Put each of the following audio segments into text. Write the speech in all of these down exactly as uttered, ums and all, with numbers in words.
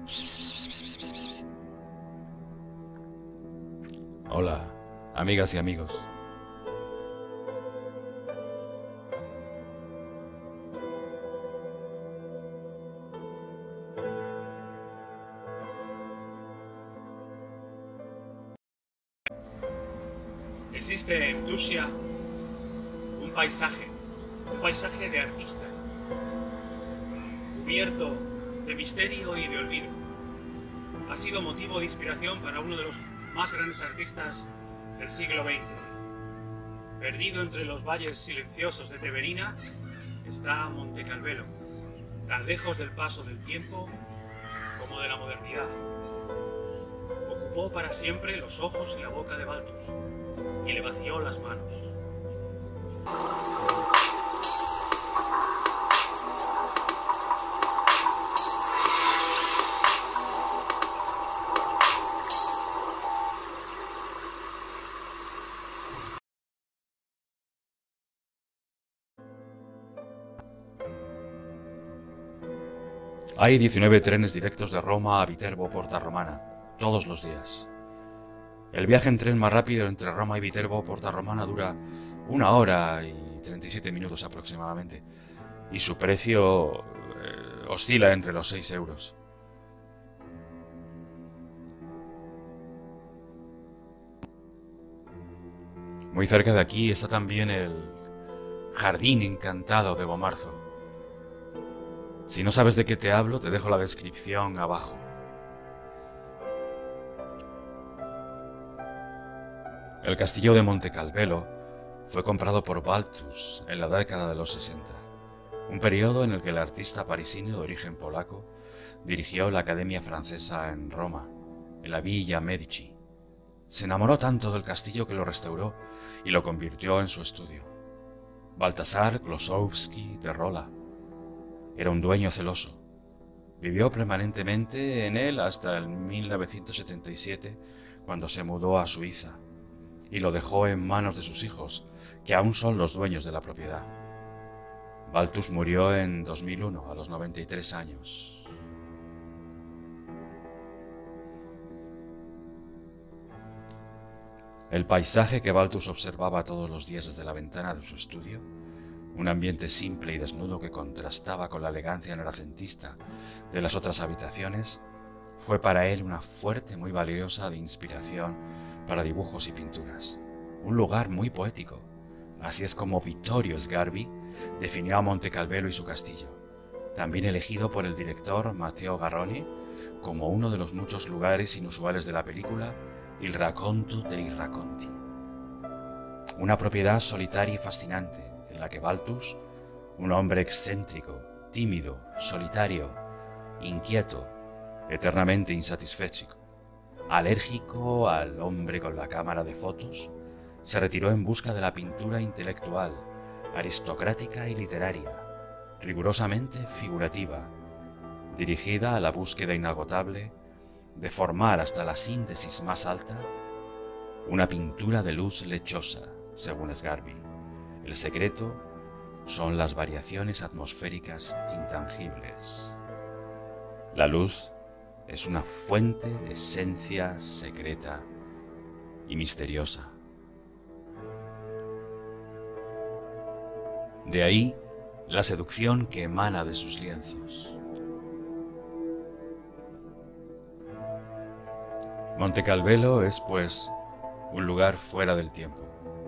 Hola, amigas y amigos. Existe en Tuxia un paisaje, un paisaje de artista, cubierto de misterio y de olvido. Ha sido motivo de inspiración para uno de los más grandes artistas del siglo veinte. Perdido entre los valles silenciosos de Teverina está Monte Calvelo, tan lejos del paso del tiempo como de la modernidad. Ocupó para siempre los ojos y la boca de Balthus y le vació las manos. Hay diecinueve trenes directos de Roma a Viterbo Porta Romana, todos los días. El viaje en tren más rápido entre Roma y Viterbo Porta Romana dura una hora y treinta y siete minutos aproximadamente, y su precio eh, oscila entre los seis euros. Muy cerca de aquí está también el Jardín Encantado de Bomarzo. Si no sabes de qué te hablo, te dejo la descripción abajo. El castillo de Monte Calvelo fue comprado por Balthus en la década de los sesenta, un periodo en el que el artista parisino de origen polaco dirigió la Academia Francesa en Roma, en la Villa Medici. Se enamoró tanto del castillo que lo restauró y lo convirtió en su estudio. Baltasar Klosowski de Rola era un dueño celoso. Vivió permanentemente en él hasta el mil novecientos setenta y siete, cuando se mudó a Suiza, y lo dejó en manos de sus hijos, que aún son los dueños de la propiedad. Balthus murió en dos mil uno, a los noventa y tres años. El paisaje que Balthus observaba todos los días desde la ventana de su estudio, un ambiente simple y desnudo que contrastaba con la elegancia renacentista de las otras habitaciones, fue para él una fuente muy valiosa de inspiración para dibujos y pinturas. Un lugar muy poético. Así es como Vittorio Sgarbi definió a Monte Calvelo y su castillo, también elegido por el director Matteo Garrone como uno de los muchos lugares inusuales de la película Il racconto dei racconti. Una propiedad solitaria y fascinante, en la que Balthus, un hombre excéntrico, tímido, solitario, inquieto, eternamente insatisfecho, alérgico al hombre con la cámara de fotos, se retiró en busca de la pintura intelectual, aristocrática y literaria, rigurosamente figurativa, dirigida a la búsqueda inagotable de formar hasta la síntesis más alta una pintura de luz lechosa, según Sgarbi. El secreto son las variaciones atmosféricas intangibles. La luz es una fuente de esencia secreta y misteriosa. De ahí la seducción que emana de sus lienzos. Monte Calvelo es, pues, un lugar fuera del tiempo.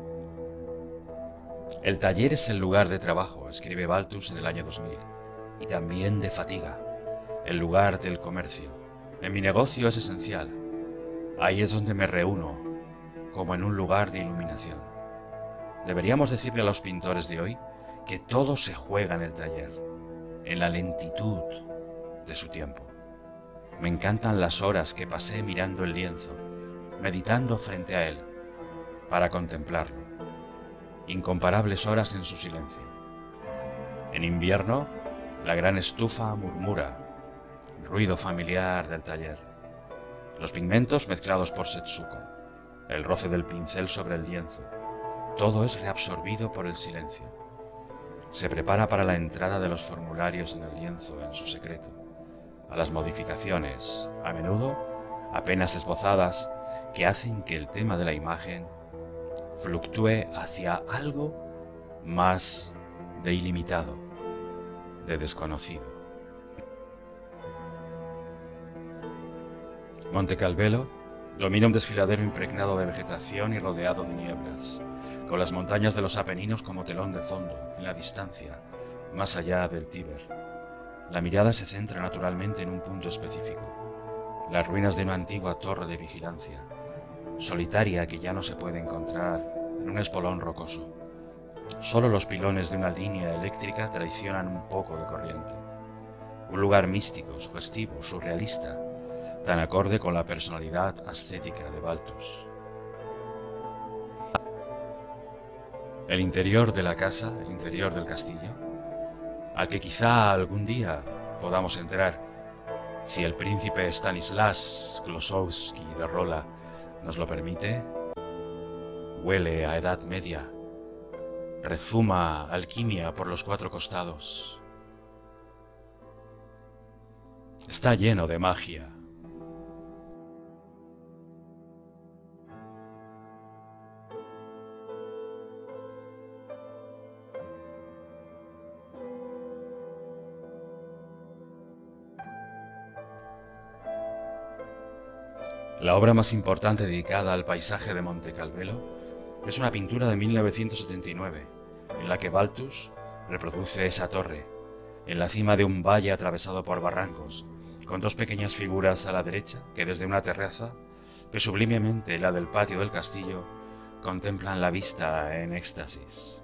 El taller es el lugar de trabajo, escribe Balthus en el año dos mil, y también de fatiga, el lugar del comercio. En mi negocio es esencial. Ahí es donde me reúno, como en un lugar de iluminación. Deberíamos decirle a los pintores de hoy que todo se juega en el taller, en la lentitud de su tiempo. Me encantan las horas que pasé mirando el lienzo, meditando frente a él, para contemplarlo. Incomparables horas en su silencio. En invierno, la gran estufa murmura, ruido familiar del taller. Los pigmentos mezclados por Setsuko, el roce del pincel sobre el lienzo, todo es reabsorbido por el silencio. Se prepara para la entrada de los formularios en el lienzo en su secreto, a las modificaciones, a menudo apenas esbozadas, que hacen que el tema de la imagen fluctúe hacia algo más de ilimitado, de desconocido. Montecalvelo domina un desfiladero impregnado de vegetación y rodeado de nieblas, con las montañas de los Apeninos como telón de fondo, en la distancia, más allá del Tíber. La mirada se centra naturalmente en un punto específico, las ruinas de una antigua torre de vigilancia, solitaria que ya no se puede encontrar en un espolón rocoso. Solo los pilones de una línea eléctrica traicionan un poco de corriente. Un lugar místico, sugestivo, surrealista, tan acorde con la personalidad ascética de Balthus. El interior de la casa, el interior del castillo, al que quizá algún día podamos entrar, si el príncipe Stanislas Klosowski de Rola nos lo permite, huele a Edad Media, rezuma alquimia por los cuatro costados. Está lleno de magia. La obra más importante dedicada al paisaje de Montecalvelo es una pintura de mil novecientos setenta y nueve, en la que Balthus reproduce esa torre, en la cima de un valle atravesado por barrancos, con dos pequeñas figuras a la derecha que desde una terraza, que sublimemente la del patio del castillo, contemplan la vista en éxtasis.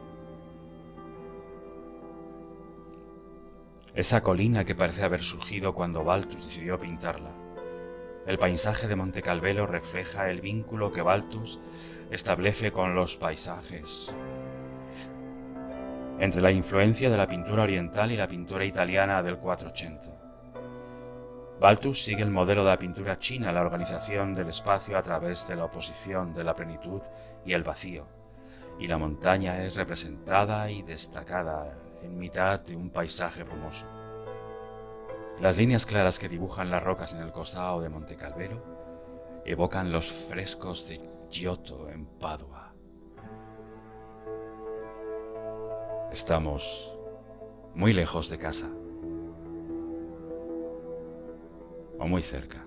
Esa colina que parece haber surgido cuando Balthus decidió pintarla. El paisaje de Montecalvelo refleja el vínculo que Balthus establece con los paisajes, entre la influencia de la pintura oriental y la pintura italiana del cuatrocientos ochenta. Balthus sigue el modelo de la pintura china, la organización del espacio a través de la oposición de la plenitud y el vacío, y la montaña es representada y destacada en mitad de un paisaje brumoso. Las líneas claras que dibujan las rocas en el costado de Montecalvelo evocan los frescos de Giotto en Padua. Estamos muy lejos de casa, o muy cerca.